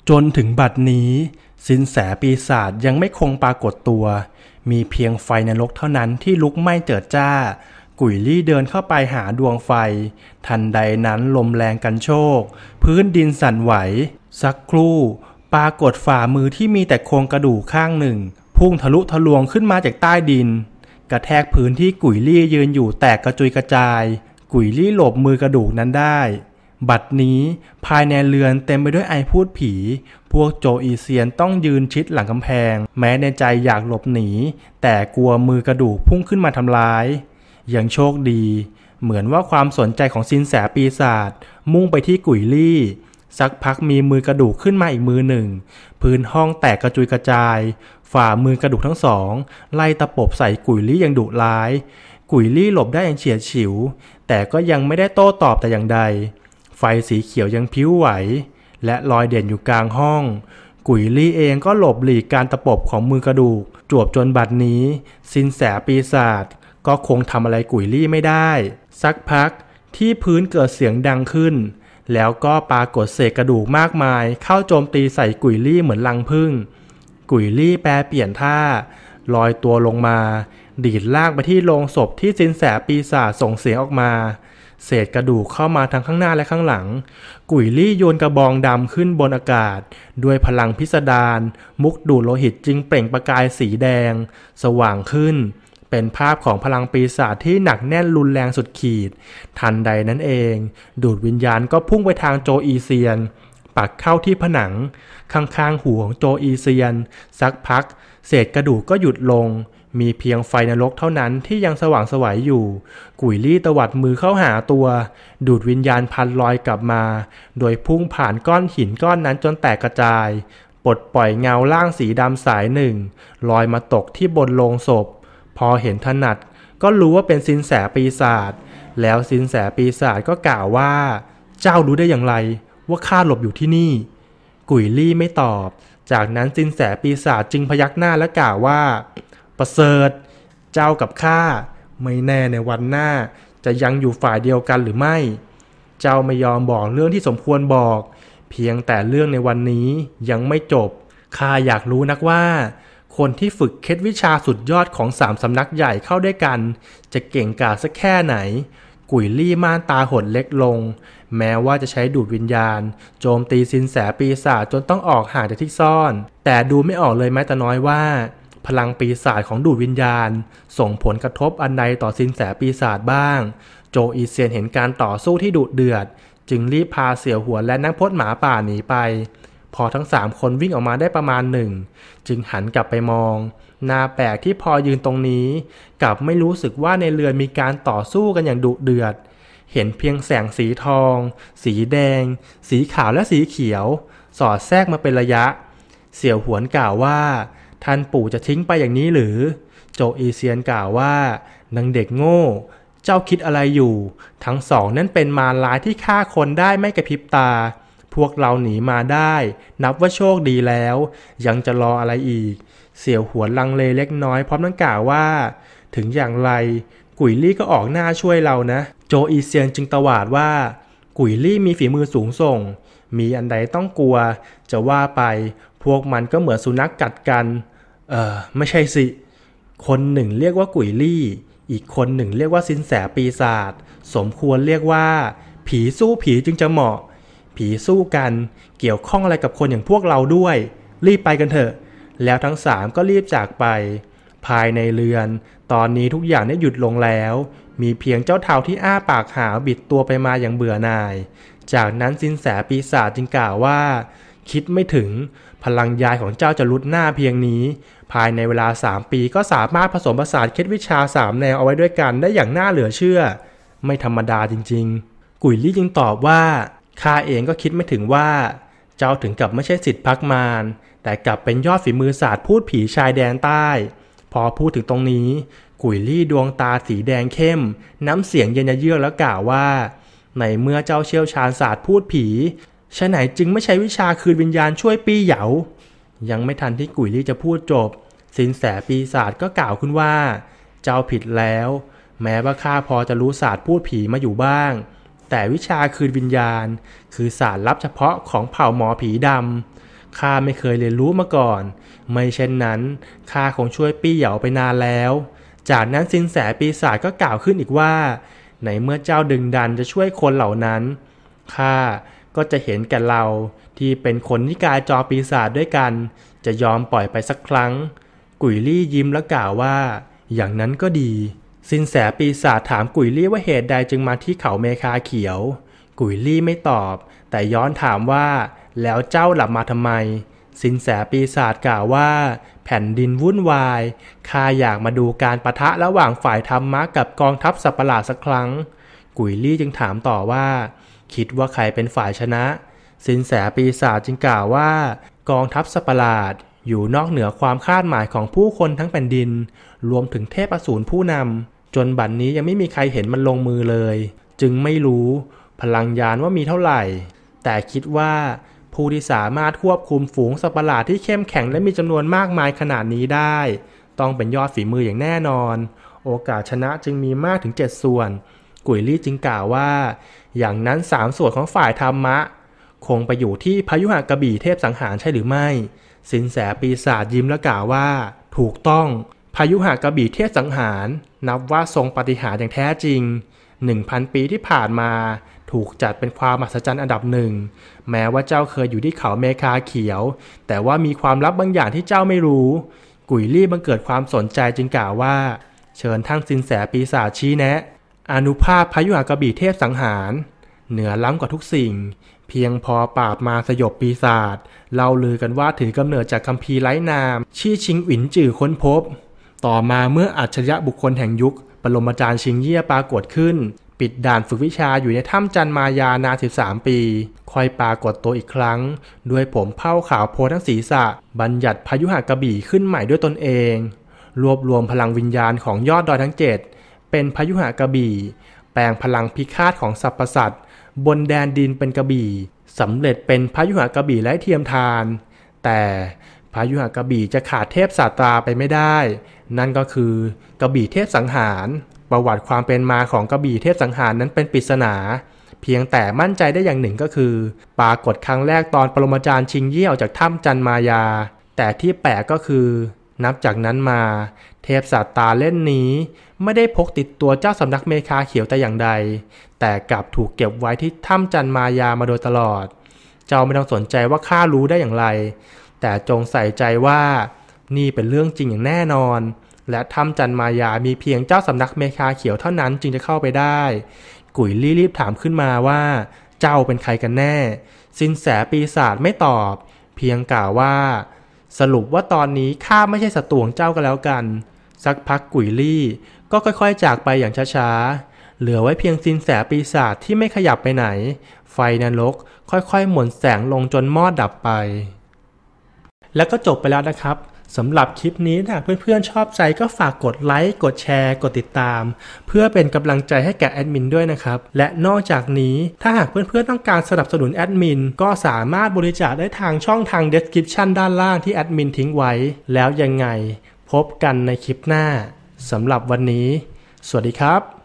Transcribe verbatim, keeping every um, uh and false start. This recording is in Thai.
จนถึงบัดนี้สินแสปีศาจยังไม่คงปรากฏตัวมีเพียงไฟนรกเท่านั้นที่ลุกไหม้เจิดจ้ากุ๋ยลี่เดินเข้าไปหาดวงไฟทันใดนั้นลมแรงกันโชกพื้นดินสั่นไหวสักครู่ปรากฏฝ่ามือที่มีแต่โครงกระดูกข้างหนึ่งพุ่งทะลุทะลวงขึ้นมาจากใต้ดินกระแทกพื้นที่กุ๋ยลี่ยืนอยู่แตกกระจุยกระจายกุ๋ยลี่หลบมือกระดูกนั้นได้บัดนี้ภายในเรือนเต็มไปด้วยไอพูดผีพวกโจอีเซียนต้องยืนชิดหลังกำแพงแม้ในใจอยากหลบหนีแต่กลัวมือกระดูกพุ่งขึ้นมาทำร้ายยังโชคดีเหมือนว่าความสนใจของสินแสปีศาจมุ่งไปที่กุ๋ยลี่สักพักมีมือกระดูกขึ้นมาอีกมือหนึ่งพื้นห้องแตกกระจุยกระจายฝ่ามือกระดูกทั้งสองไล่ตะปบใส่กุ๋ยลี่อย่างดุร้ายกุ๋ยลี่หลบได้อย่างเฉียดฉิวแต่ก็ยังไม่ได้โต้ตอบแต่อย่างใดไฟสีเขียวยังพิ้วไหวและลอยเด่นอยู่กลางห้องกุ๋ยลี่เองก็หลบหลีกการตะปบของมือกระดูกจวบจนบัดนี้สินแสปีศาจก็คงทำอะไรกุ๋ยลี่ไม่ได้สักพักที่พื้นเกิดเสียงดังขึ้นแล้วก็ปรากฏเศษกระดูกมากมายเข้าโจมตีใส่กุ๋ยลี่เหมือนรังผึ้งกุ๋ยลี่แปรเปลี่ยนท่าลอยตัวลงมาดีดลากไปที่โลงศพที่สินแสปีศาจส่งเสียงออกมาเศษกระดูกเข้ามาทั้งข้างหน้าและข้างหลังกุ๋ยลี่โยนกระบองดำขึ้นบนอากาศด้วยพลังพิสดารมุกดูดโลหิตจึงเปล่งประกายสีแดงสว่างขึ้นเป็นภาพของพลังปีศาจที่หนักแน่นรุนแรงสุดขีดทันใดนั้นเองดูดวิญญาณก็พุ่งไปทางโจอีเซียนปักเข้าที่ผนังข้างๆหูของโจอีเซียนสักพักเศษกระดูกก็หยุดลงมีเพียงไฟนรกเท่านั้นที่ยังสว่างไสวอยู่กุ๋ยลี่ตวัดมือเข้าหาตัวดูดวิญญาณพันลอยกลับมาโดยพุ่งผ่านก้อนหินก้อนนั้นจนแตกกระจายปลดปล่อยเงาล่างสีดำสายหนึ่งลอยมาตกที่บนโลงศพพอเห็นถนัดก็รู้ว่าเป็นสินแสปีศาจแล้วสินแสปีศาจก็กล่าวว่าเจ้ารู้ได้อย่างไรว่าข้าหลบอยู่ที่นี่กุ๋ยลี่ไม่ตอบจากนั้นสินแสปีศาจจึงพยักหน้าและกล่าวว่าประเสริฐเจ้ากับข้าไม่แน่ในวันหน้าจะยังอยู่ฝ่ายเดียวกันหรือไม่เจ้าไม่ยอมบอกเรื่องที่สมควรบอกเพียงแต่เรื่องในวันนี้ยังไม่จบข้าอยากรู้นักว่าคนที่ฝึกเคล็ดวิชาสุดยอดของสามสำนักใหญ่เข้าด้วยกันจะเก่งกาจสักแค่ไหนกุ๋ยลี่ม่านตาหดเล็กลงแม้ว่าจะใช้ดูดวิญญาณโจมตีสินแสปีศาจจนต้องออกห่างจากที่ซ่อนแต่ดูไม่ออกเลยแม้แต่น้อยว่าพลังปีศาจของดูดวิญญาณส่งผลกระทบอันใดต่อสินแสปีศาจบ้างโจอีเซียนเห็นการต่อสู้ที่ดุเดือดจึงรีบพาเสี่ยวหัวและนักพจน์หมาป่าหนีไปพอทั้งสามคนวิ่งออกมาได้ประมาณหนึ่งจึงหันกลับไปมองน่าแปลกที่พอยืนตรงนี้กลับไม่รู้สึกว่าในเรือนมีการต่อสู้กันอย่างดุเดือดเห็นเพียงแสงสีทองสีแดงสีขาวและสีเขียวสอดแทรกมาเป็นระยะเสี่ยวหวนกล่าวว่าท่านปู่จะทิ้งไปอย่างนี้หรือโจอีเซียนกล่าวว่านางเด็กโง่เจ้าคิดอะไรอยู่ทั้งสองนั่นเป็นมารร้ายที่ฆ่าคนได้ไม่กระพริบตาพวกเราหนีมาได้นับว่าโชคดีแล้วยังจะรออะไรอีกเสี่ยวหวนลังเลเล็กน้อยพร้อมทั้งกล่าวว่าถึงอย่างไรกุ๋ยลี่ก็ออกหน้าช่วยเรานะโจอีเซียนจึงตวาดว่ากุ๋ยลี่มีฝีมือสูงส่งมีอันใดต้องกลัวจะว่าไปพวกมันก็เหมือนสุนัขกัดกันเออไม่ใช่สิคนหนึ่งเรียกว่ากุ๋ยลี่อีกคนหนึ่งเรียกว่าสินแสปีศาจสมควรเรียกว่าผีสู้ผีจึงจะเหมาะผีสู้กันเกี่ยวข้องอะไรกับคนอย่างพวกเราด้วยรีบไปกันเถอะแล้วทั้งสามก็รีบจากไปภายในเรือนตอนนี้ทุกอย่างได้หยุดลงแล้วมีเพียงเจ้าเทาที่อ้าปากหาวบิดตัวไปมาอย่างเบื่อหน่ายจากนั้นสินแสปีศาจจึงกล่าวว่าคิดไม่ถึงพลังยายของเจ้าจะลุดหน้าเพียงนี้ภายในเวลาสามปีก็สามารถผสมผสานเคล็ดวิชาสามแนวเอาไว้ด้วยกันได้อย่างน่าเหลือเชื่อไม่ธรรมดาจริงๆกุ๋ยลี่จึงตอบว่าข้าเองก็คิดไม่ถึงว่าเจ้าถึงกับไม่ใช่ศิษย์พักมารแต่กลับเป็นยอดฝีมือศาสตร์พูดผีชายแดนใต้พอพูดถึงตรงนี้กุ๋ยลี่ดวงตาสีแดงเข้มน้ำเสียงเย็นเยือกแล้วกล่าวว่าในเมื่อเจ้าเชี่ยวชาญศาสตร์พูดผีฉะไหนจึงไม่ใช้วิชาคืนวิญญาณช่วยปี้เหยายังไม่ทันที่กุ๋ยลี่จะพูดจบสินแสปีศาจก็กล่าวขึ้นว่าเจ้าผิดแล้วแม้ว่าข้าพอจะรู้ศาสตร์พูดผีมาอยู่บ้างแต่วิชาคืนวิญญาณคือศาสตร์ลับเฉพาะของเผ่าหมอผีดำข้าไม่เคยเรียนรู้มาก่อนไม่เช่นนั้นข้าคงช่วยปี้เหยาไปนานแล้วจากนั้นสินแสปีศาจก็กล่าวขึ้นอีกว่าในเมื่อเจ้าดึงดันจะช่วยคนเหล่านั้นข้าก็จะเห็นแก่เราที่เป็นคนนิกายจอปีศาจด้วยกันจะยอมปล่อยไปสักครั้งกุ๋ยลี่ยิ้มและกล่าวว่าอย่างนั้นก็ดีสินแสปีศาจถามกุ๋ยลี่ว่าเหตุใดจึงมาที่เขาเมคาเขียวกุ๋ยลี่ไม่ตอบแต่ย้อนถามว่าแล้วเจ้าหลับมาทำไมสินแสปีศาจกล่าวว่าแผ่นดินวุ่นวายข้าอยากมาดูการปะทะระหว่างฝ่ายธรรมะกับกองทัพสัตว์ประหลาดสักครั้งกุ๋ยลี่จึงถามต่อว่าคิดว่าใครเป็นฝ่ายชนะสินแสปีศาจจึงกล่าวว่ากองทัพสัตว์ประหลาดอยู่นอกเหนือความคาดหมายของผู้คนทั้งแผ่นดินรวมถึงเทพอสูรผู้นำจนบัด น, นี้ยังไม่มีใครเห็นมันลงมือเลยจึงไม่รู้พลังยานว่ามีเท่าไหร่แต่คิดว่าผู้ที่สามารถควบคุมฝูงสัตว์ประหลาดที่เข้มแข็งและมีจำนวนมากมายขนาดนี้ได้ต้องเป็นยอดฝีมืออย่างแน่นอนโอกาสชนะจึงมีมากถึงเจ็ดส่วนกุ๋ยลี่จึงกล่าวว่าอย่างนั้นสามส่วนของฝ่ายธรรมะคงไปอยู่ที่พยุหกบี่เทพสังหารใช่หรือไม่สินแสปีศาจยิ้มและกล่าวว่าถูกต้องพยุหกบี่เทพสังหารนับว่าทรงปาฏิหาริย์อย่างแท้จริง หนึ่งพัน ปีที่ผ่านมาถูกจัดเป็นความมหัศจรรย์อันดับหนึ่งแม้ว่าเจ้าเคยอยู่ที่เขาเมคาเขียวแต่ว่ามีความลับบางอย่างที่เจ้าไม่รู้กุ๋ยลี่บังเกิดความสนใจจึงกล่าวว่าเชิญทั้งสินแสปีศาจชี้แนะอานุภาพพยุหกบี่เทพสังหารเหนือล้ำกว่าทุกสิ่งเพียงพอปราบมาสยบปีศาจเล่าลือกันว่าถือกำเนิดจากคัมภีร์ไร้นามชี่ชิงอิ๋นจื่อค้นพบต่อมาเมื่ออัจฉริยะบุคคลแห่งยุคปรมาจารย์ชิงเยี่ยปรากฏขึ้นปิดด่านฝึกวิชาอยู่ในถ้ำจันมายานานสิบสามปีค่อยปรากฏตัวอีกครั้งด้วยผมเผ้าขาวโพลนทั้งศีรษะบัญญัติพยุหกบี่ขึ้นใหม่ด้วยตนเองรวบรวมพลังวิญญาณของยอดดอยทั้งเจ็ดเป็นพยุหกบี่แปลงพลังพิฆาตของสรรพสัตว์บนแดนดินเป็นกบี่สำเร็จเป็นพยุหกบี่ไร้เทียมทานแต่พยุหกบี่จะขาดเทพศาสตราไปไม่ได้นั่นก็คือกบี่เทพสังหารประวัติความเป็นมาของกบี่เทพสังหารนั้นเป็นปริศนาเพียงแต่มั่นใจได้อย่างหนึ่งก็คือปรากฏครั้งแรกตอนปรมาจารย์ชิงเยี่ยวจากถ้ำจันมายาแต่ที่แปลกก็คือนับจากนั้นมาเทพศาสตราเล่นนี้ไม่ได้พกติดตัวเจ้าสำนักเมคาเขียวแต่อย่างใดแต่กลับถูกเก็บไว้ที่ถ้ำจันมายามาโดยตลอดเจ้าไม่ต้องสนใจว่าข้ารู้ได้อย่างไรแต่จงใส่ใจว่านี่เป็นเรื่องจริงอย่างแน่นอนและถ้ำจันมายามีเพียงเจ้าสำนักเมคาเขียวเท่านั้นจึงจะเข้าไปได้กุ๋ยลี่รีบถามขึ้นมาว่าเจ้าเป็นใครกันแน่สินแสปีศาจไม่ตอบเพียงกล่าวว่าสรุปว่าตอนนี้ข้าไม่ใช่ศัตรูของเจ้ากันแล้วกันสักพักกุ๋ยลี่ก็ค่อยๆจากไปอย่างช้าๆเหลือไว้เพียงสินแสปีศาจที่ไม่ขยับไปไหนไฟนรกค่อยๆหม่นแสงลงจนมอดดับไปแล้วก็จบไปแล้วนะครับสำหรับคลิปนี้ถ้าเพื่อนๆชอบใจก็ฝากกดไลค์กดแชร์กดติดตามเพื่อเป็นกำลังใจให้แก่แอดมินด้วยนะครับและนอกจากนี้ถ้าหากเพื่อนๆต้องการสนับสนุนแอดมินก็สามารถบริจาคได้ทางช่องทาง Description ด้านล่างที่แอดมินทิ้งไว้แล้วยังไงพบกันในคลิปหน้าสำหรับวันนี้สวัสดีครับ